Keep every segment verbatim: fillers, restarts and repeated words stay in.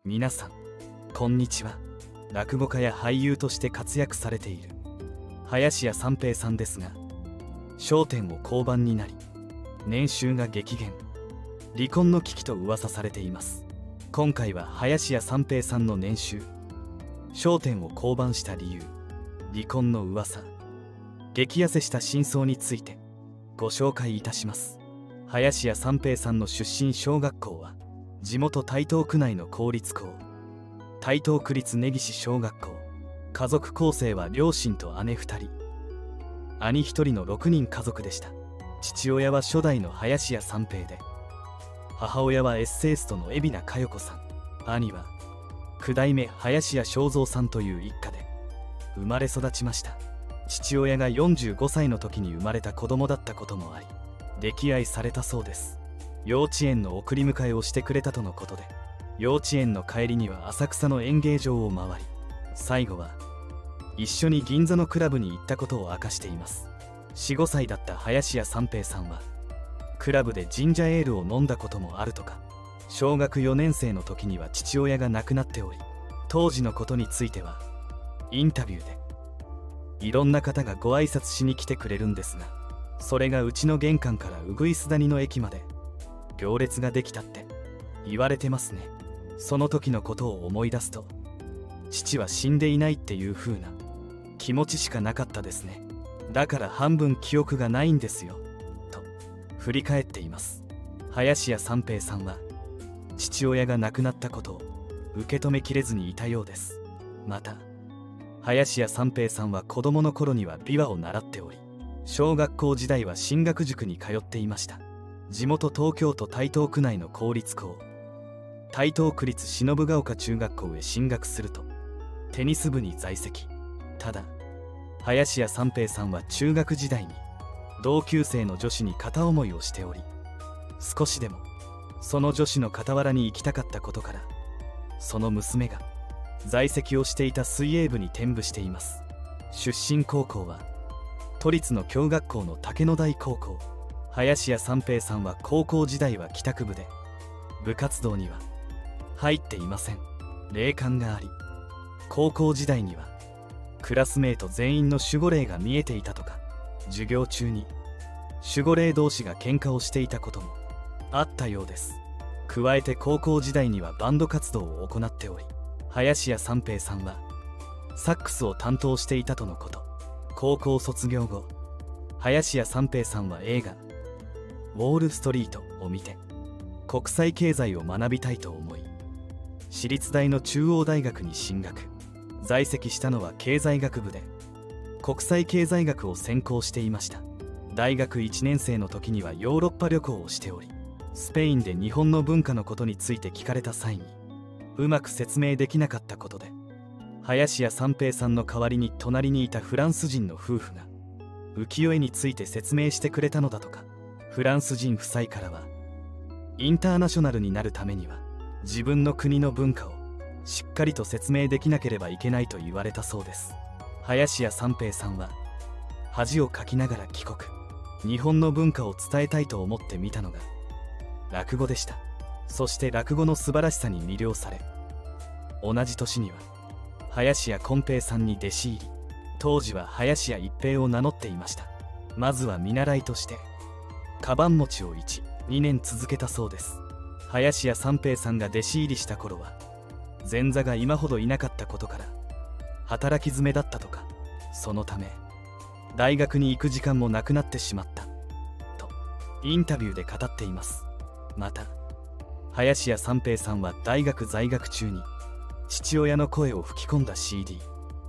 皆さんこんにちは。落語家や俳優として活躍されている林家三平さんですが、笑点を降板になり年収が激減、離婚の危機と噂されています。今回は林家三平さんの年収、笑点を降板した理由、離婚の噂、激痩せした真相についてご紹介いたします。林家三平さんの出身小学校は地元台東区内の公立校、台東区立根岸小学校。家族構成は両親と姉ふたり、兄ひとりのろくにん家族でした。父親は初代の林家三平で、母親はエッセイストの海老名佳代子さん、兄はく代目林家正蔵さんという一家で生まれ育ちました。父親がよんじゅうごさいの時に生まれた子供だったこともあり、溺愛されたそうです。幼稚園の送り迎えをしてくれたとのことで、幼稚園の帰りには浅草の演芸場を回り、最後は一緒に銀座のクラブに行ったことを明かしています。よん、ごさいだった林家三平さんはクラブでジンジャーエールを飲んだこともあるとか、小学よねん生の時には父親が亡くなっており、当時のことについてはインタビューでいろんな方がご挨拶しに来てくれるんですが、それがうちの玄関からうぐいす谷の駅まで行列ができたって言われてますね。その時のことを思い出すと、父は死んでいないっていう風な気持ちしかなかったですね。だから半分記憶がないんですよと振り返っています。林家三平さんは父親が亡くなったことを受け止めきれずにいたようです。また林家三平さんは子供の頃には琵琶を習っており、小学校時代は進学塾に通っていました。地元東京都台東区内の公立校、台東区立忍ヶ丘中学校へ進学するとテニス部に在籍。ただ林家三平さんは中学時代に同級生の女子に片思いをしており、少しでもその女子の傍らに行きたかったことから、その娘が在籍をしていた水泳部に転部しています。出身高校は都立の共学校の竹野台高校。林家三平さんは高校時代は帰宅部で、部活動には入っていません。霊感があり、高校時代にはクラスメート全員の守護霊が見えていたとか、授業中に守護霊同士が喧嘩をしていたこともあったようです。加えて高校時代にはバンド活動を行っており、林家三平さんはサックスを担当していたとのこと。高校卒業後、林家三平さんは映画ウォールストリートを見て国際経済を学びたいと思い、私立大の中央大学に進学。在籍したのは経済学部で国際経済学を専攻していました。大学いちねん生の時にはヨーロッパ旅行をしており、スペインで日本の文化のことについて聞かれた際にうまく説明できなかったことで、林家三平さんの代わりに隣にいたフランス人の夫婦が浮世絵について説明してくれたのだとか。フランス人夫妻からはインターナショナルになるためには自分の国の文化をしっかりと説明できなければいけないと言われたそうです。林家三平さんは恥をかきながら帰国、日本の文化を伝えたいと思って見たのが落語でした。そして落語の素晴らしさに魅了され、同じ年には林家こん平さんに弟子入り。当時は林家一平を名乗っていました。まずは見習いとしてカバン持ちをいち、にねん続けたそうです。林家三平さんが弟子入りした頃は前座が今ほどいなかったことから働き詰めだったとか、そのため大学に行く時間もなくなってしまったとインタビューで語っています。また林家三平さんは大学在学中に父親の声を吹き込んだ シーディー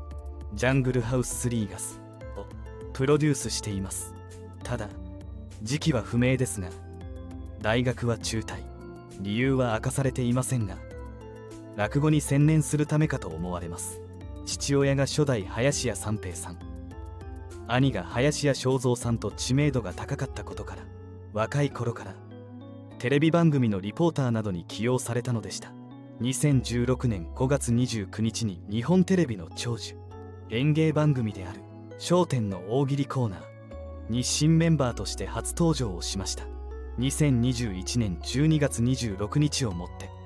「ジャングルハウススリーガス」をプロデュースしています。ただ時期は不明ですが、大学は中退、理由は明かされていませんが、落語に専念するためかと思われます。父親が初代林家三平さん、兄が林家正蔵さんと知名度が高かったことから、若い頃からテレビ番組のリポーターなどに起用されたのでした。にせんじゅうろくねんごがつにじゅうくにちに日本テレビの長寿演芸番組である『笑点』の大喜利コーナーに新メンバーとして初登場をしました。にせんにじゅういちねんじゅうにがつにじゅうろくにちをもって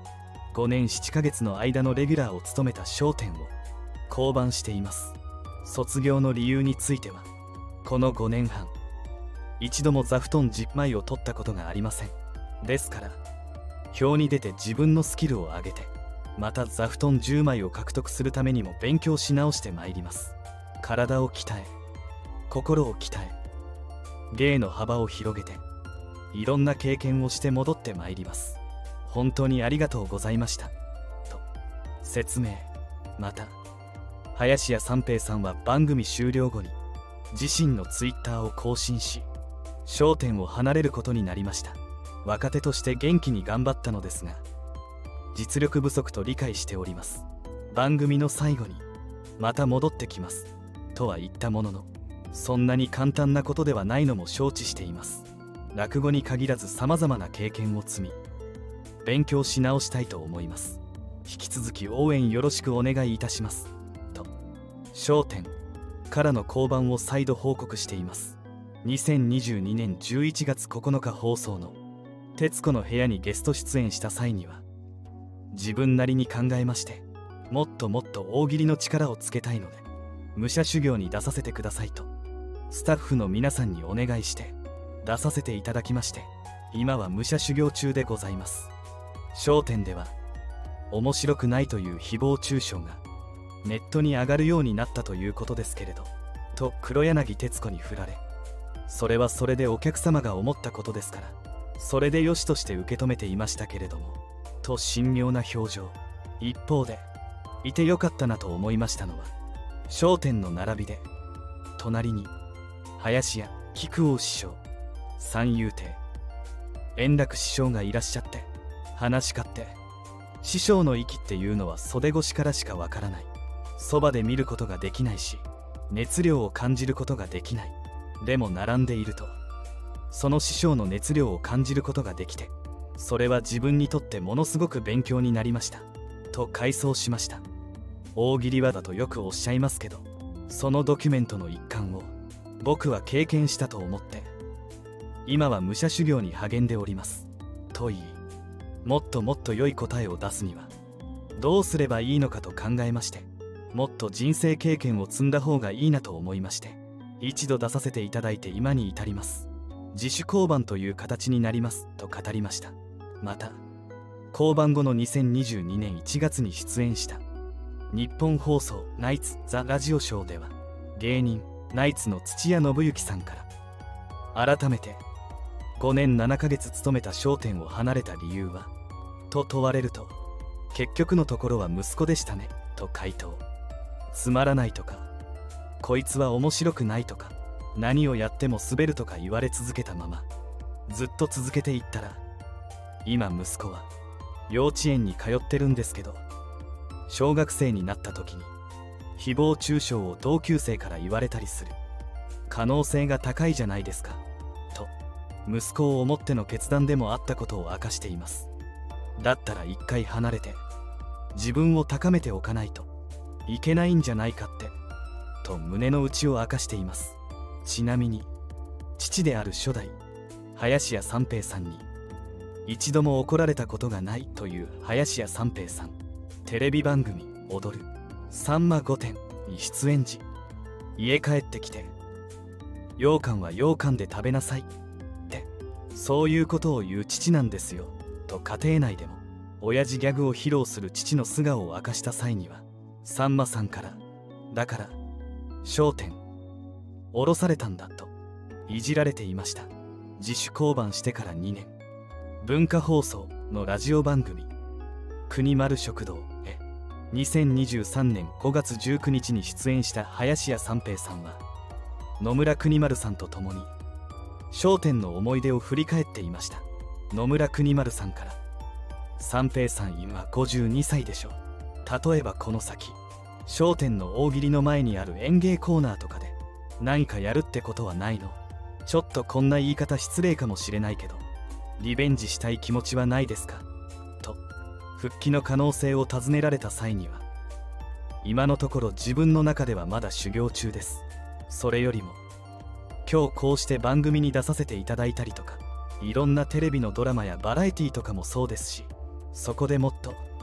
ごねんななかげつの間のレギュラーを務めた笑点を降板しています。卒業の理由については、このごねんはん一度も座布団じゅうまいを取ったことがありません。ですから表に出て自分のスキルを上げて、また座布団じゅうまいを獲得するためにも勉強し直してまいります。体を鍛え、心を鍛え、芸の幅を広げて、いろんな経験をして戻ってまいります。本当にありがとうございましたと説明。また林家三平さんは番組終了後に自身のツイッターを更新し、笑点を離れることになりました。若手として元気に頑張ったのですが、実力不足と理解しております。番組の最後にまた戻ってきますとは言ったものの、そんなに簡単なことではないのも承知しています。落語に限らずさまざまな経験を積み、勉強し直したいと思います。引き続き応援よろしくお願いいたしますと笑点からの降板を再度報告しています。にせんにじゅうにねんじゅういちがつここのか放送の「徹子の部屋」にゲスト出演した際には、自分なりに考えまして、もっともっと大喜利の力をつけたいので武者修行に出させてくださいとスタッフの皆さんにお願いして出させていただきまして、今は武者修行中でございます。笑点では面白くないという誹謗中傷がネットに上がるようになったということですけれど、と黒柳徹子に振られ、それはそれでお客様が思ったことですから、それでよしとして受け止めていましたけれども、と神妙な表情。一方でいてよかったなと思いましたのは、笑点の並びで隣に林家木久扇師匠、三遊亭円楽師匠がいらっしゃって、話し家って師匠の息っていうのは袖越しからしかわからない、そばで見ることができないし熱量を感じることができない。でも並んでいるとその師匠の熱量を感じることができて、それは自分にとってものすごく勉強になりましたと回想しました。大喜利はだとよくおっしゃいますけど、そのドキュメントの一環を僕は経験したと思って、今は武者修行に励んでおりますと言い、もっともっと良い答えを出すにはどうすればいいのかと考えまして、もっと人生経験を積んだ方がいいなと思いまして、一度出させていただいて今に至ります。自主降板という形になりますと語りました。また降板後のにせんにじゅうにねんいちがつに出演した日本放送ナイツ・ザ・ラジオショーでは、芸人ナイツの土屋信之さんから改めてごねんななかげつ勤めた笑点を離れた理由はと問われると、結局のところは息子でしたねと回答。つまらないとか、こいつは面白くないとか、何をやっても滑るとか言われ続けたままずっと続けていったら、今息子は幼稚園に通ってるんですけど、小学生になった時に誹謗中傷を同級生から言われたりする可能性が高いじゃないですかと息子を思っての決断でもあったことを明かしています。だったら一回離れて自分を高めておかないといけないんじゃないかってと胸の内を明かしています。ちなみに父である初代林家三平さんに一度も怒られたことがないという林家三平さん、テレビ番組「踊るさんま御殿」に出演時、家帰ってきて「羊羹は羊羹で食べなさい」ってそういうことを言う父なんですよと家庭内でも親父ギャグを披露する父の素顔を明かした際には、さんまさんから「だから笑点降ろされたんだ」といじられていました。自主降板してからにねん、文化放送のラジオ番組「国丸食堂」へにせんにじゅうさんねんごがつじゅうくにちに出演した林家三平さんは、野村国丸さんと共に笑点の思い出を振り返っていました。野村国丸さんから「三平さん今ごじゅうにさいでしょ。例えばこの先笑点の大喜利の前にある演芸コーナーとかで何かやるってことはないの？ちょっとこんな言い方失礼かもしれないけどリベンジしたい気持ちはないですか？と復帰の可能性を尋ねられた際には、今のところ自分の中ではまだ修行中です。それよりも今日こうして番組に出させていただいたりとか、いろんなテレビのドラマやバラエティとかもそうですし、そこでもっと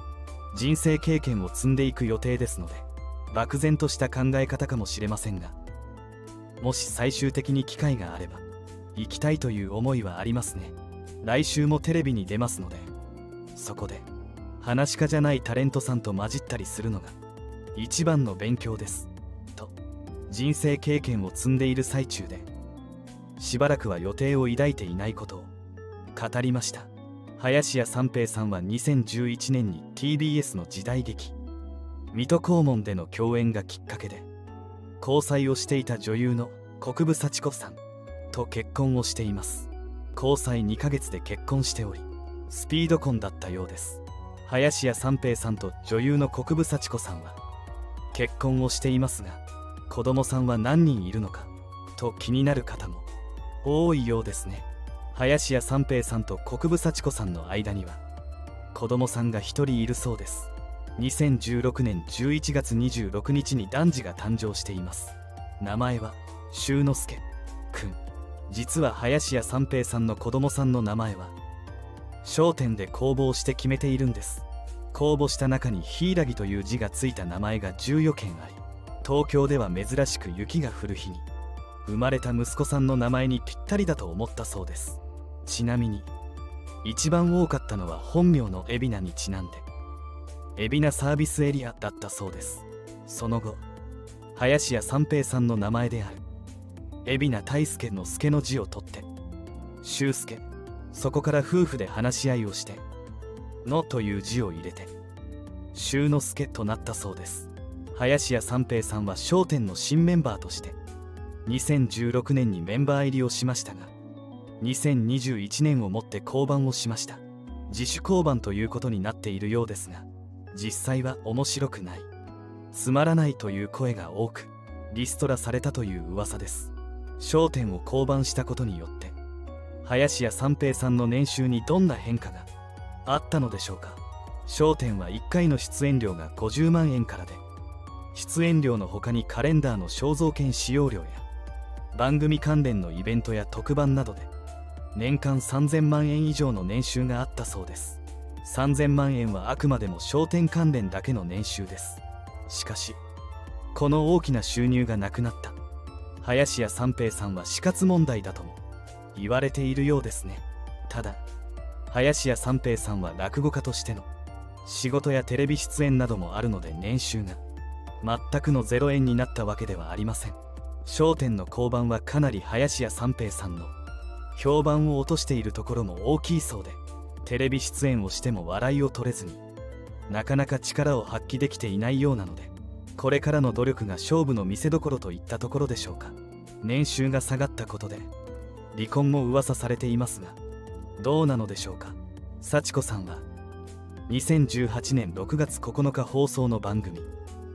人生経験を積んでいく予定ですので、漠然とした考え方かもしれませんが、もし最終的に機会があれば行きたいという思いはありますね。来週もテレビに出ますので、そこで話し家じゃないタレントさんと混じったりするのが一番の勉強ですと、人生経験を積んでいる最中でしばらくは予定を抱いていないことを語りました。林家三平さんはにせんじゅういちねんに ティービーエス の時代劇水戸黄門での共演がきっかけで、交際をしていた女優の国分幸子さんと結婚をしています。交際にかげつで結婚しており、スピード婚だったようです。林家三平さんと女優の国分幸子さんは結婚をしていますが、子供さんは何人いるのかと気になる方も多いようですね。林家三平さんと国分幸子さんの間には子供さんがひとりいるそうです。にせんじゅうろくねんじゅういちがつにじゅうろくにちに男児が誕生しています。名前は修之助くん。実は林家三平さんの子供さんの名前は笑点で公募をして決めているんです。公募した中に柊という字がついた名前がじゅうよけんあり、東京では珍しく雪が降る日に生まれた息子さんの名前にぴったりだと思ったそうです。ちなみに一番多かったのは本名の海老名にちなんで海老名サービスエリアだったそうです。その後、林家三平さんの名前である海老名大輔の助の字を取って修介、そこから夫婦で話し合いをしてのという字を入れて修之助となったそうです。林家三平さんは笑点の新メンバーとしてにせんじゅうろくねんにメンバー入りをしましたが、にせんにじゅういちねんをもって降板をしました。自主降板ということになっているようですが、実際は面白くない、つまらないという声が多くリストラされたという噂です。笑点を降板したことによって林家三平さんの年収にどんな変化があったのでしょうか。笑点はいっかいの出演料がごじゅうまんえんからで、出演料の他にカレンダーの肖像権使用料や番組関連のイベントや特番などで年間さんぜんまんえん以上の年収があったそうです。さんぜんまんえんはあくまでも笑点関連だけの年収です。しかしこの大きな収入がなくなった林家三平さんは死活問題だとも言われているようですね。ただ林家三平さんは落語家としての仕事やテレビ出演などもあるので、年収が全くのゼロえんになったわけではありません。笑点の降板はかなり林家三平さんの評判を落としているところも大きいそうで、テレビ出演をしても笑いを取れずになかなか力を発揮できていないようなので、これからの努力が勝負の見せ所といったところでしょうか。年収が下がったことで離婚も噂されていますが、どうなのでしょうか。幸子さんはにせんじゅうはちねんろくがつここのか放送の番組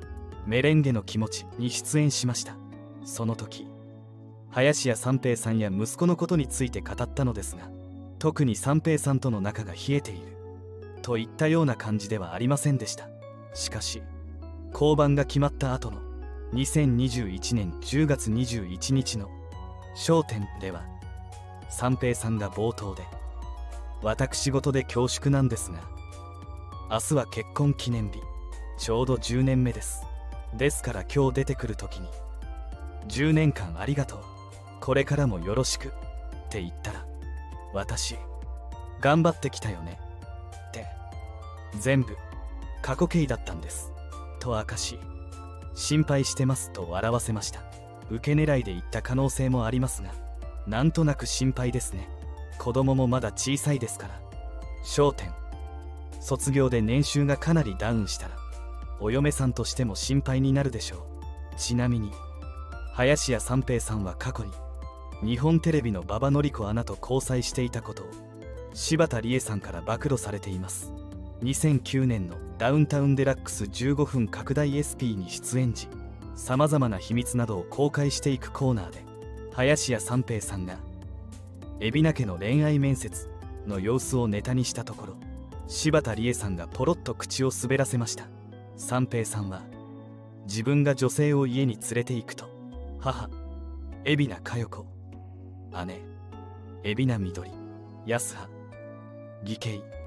「メレンゲの気持ち」に出演しました。その時林家三平さんや息子のことについて語ったのですが、特に三平さんとの仲が冷えているといったような感じではありませんでした。しかし降板が決まった後のにせんにじゅういちねんじゅうがつにじゅういちにちの『笑点』では三平さんが冒頭で「私事で恐縮なんですが、明日は結婚記念日、ちょうどじゅうねんめです。ですから今日出てくる時にじゅうねんかんありがとう、これからもよろしくって言ったら、私頑張ってきたよねって全部過去形だったんですと明かし、心配してますと笑わせました。受け狙いで言った可能性もありますが、なんとなく心配ですね。子供もまだ小さいですから。笑点卒業で年収がかなりダウンしたらお嫁さんとしても心配になるでしょう。ちなみに林家三平さんは過去に日本テレビの馬場典子アナと交際していたことを柴田理恵さんから暴露されています。にせんきゅうねんのダウンタウンデラックスじゅうごふん拡大 エスピー に出演時、さまざまな秘密などを公開していくコーナーで林家三平さんが海老名家の恋愛面接の様子をネタにしたところ、柴田理恵さんがポロッと口を滑らせました。三平さんは自分が女性を家に連れて行くと、母海老名佳代子、姉海老名みどり、安葉義兄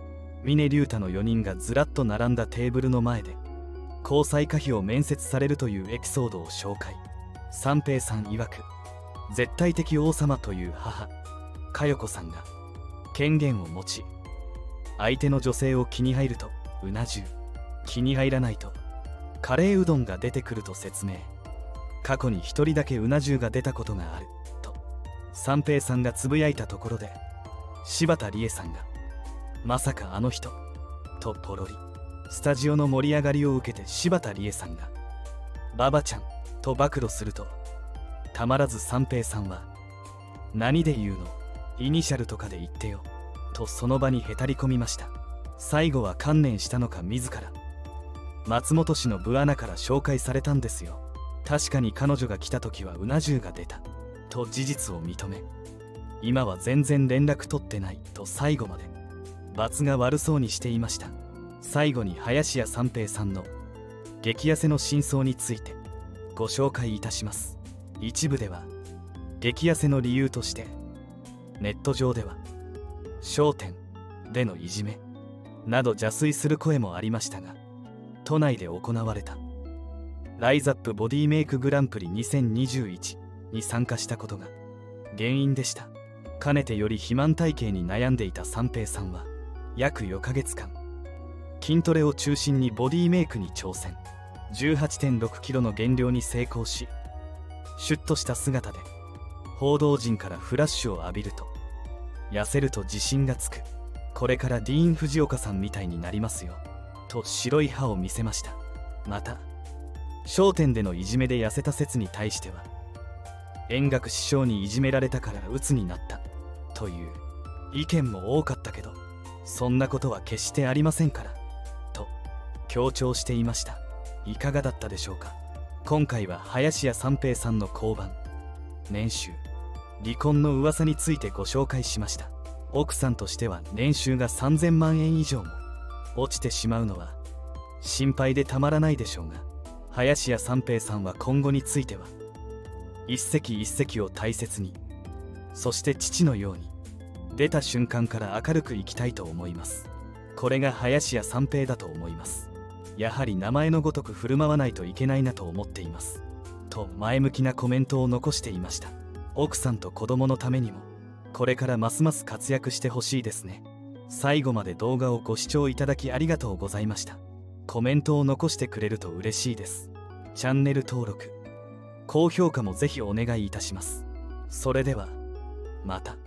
峰竜太のよにんがずらっと並んだテーブルの前で交際可否を面接されるというエピソードを紹介。三平さん曰く、絶対的王様という母佳代子さんが権限を持ち、相手の女性を気に入るとうな重、気に入らないとカレーうどんが出てくると説明。過去に一人だけうな重が出たことがあると三平さんがつぶやいたところで、柴田理恵さんがまさかあの人とポロリ。スタジオの盛り上がりを受けて柴田理恵さんがババちゃんと暴露すると、たまらず三平さんは、何で言うの、イニシャルとかで言ってよとその場にへたり込みました。最後は観念したのか自ら松本氏の部穴から紹介されたんですよ。確かに彼女が来た時はうな重が出たと事実を認め、今は全然連絡取ってないと最後まで罰が悪そうにしていました。最後に林家三平さんの激痩せの真相についてご紹介いたします。一部では激痩せの理由として、ネット上では笑点でのいじめなど邪推する声もありましたが、都内で行われたライザップボディメイクグランプリにせんにじゅういちに参加したことが原因でした。かねてより肥満体型に悩んでいた三平さんは約よんかげつかん筋トレを中心にボディメイクに挑戦。 じゅうはちてんろくキロの減量に成功し、シュッとした姿で報道陣からフラッシュを浴びると、痩せると自信がつく、これからディーン・フジオカさんみたいになりますよと白い歯を見せました。また笑点でのいじめで痩せた説に対しては、円楽師匠にいじめられたから鬱になったという意見も多かったけど、そんなことは決してありませんからと強調していました。いかがだったでしょうか。今回は林家三平さんの降板、年収、離婚の噂についてご紹介しました。奥さんとしては年収がさんぜんまんえん以上も落ちてしまうのは心配でたまらないでしょうが、林家三平さんは今後については一席一席を大切に、そして父のように出た瞬間から明るく生きたいと思います。これが林家三平だと思います。やはり名前のごとく振る舞わないといけないなと思っていますと前向きなコメントを残していました。奥さんと子供のためにもこれからますます活躍してほしいですね。最後まで動画をご視聴いただきありがとうございました。コメントを残してくれると嬉しいです。チャンネル登録、高評価もぜひお願いいたします。それではまた。